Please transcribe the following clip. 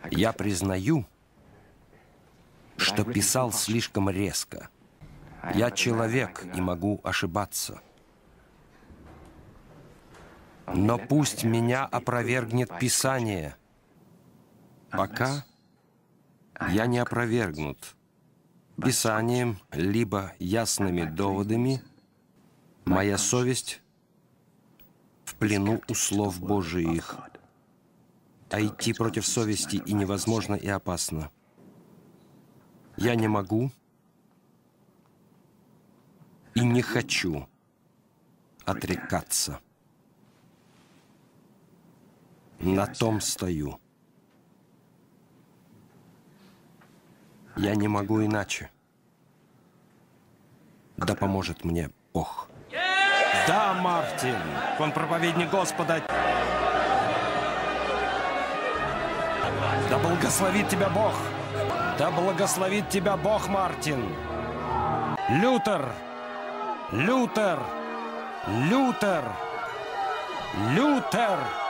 Я признаю, что писал слишком резко. Я человек и могу ошибаться. Но пусть меня опровергнет Писание. Пока я не опровергнут Писанием, либо ясными доводами, моя совесть в плену у слов Божиих. А идти против совести и невозможно, и опасно. Я не могу и не хочу отрекаться. На том стою. Я не могу иначе. Да поможет мне Бог. Да, Мартин, он проповедник Господа. Да благословит тебя Бог! Да благословит тебя Бог, Мартин! Лютер! Лютер! Лютер! Лютер!